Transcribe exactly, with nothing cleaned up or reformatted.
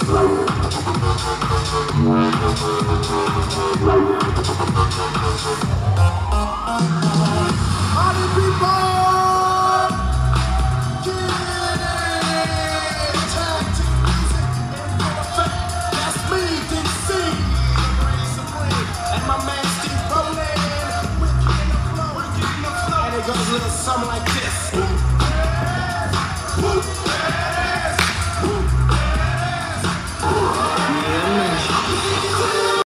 Party people! Goes a little something like this.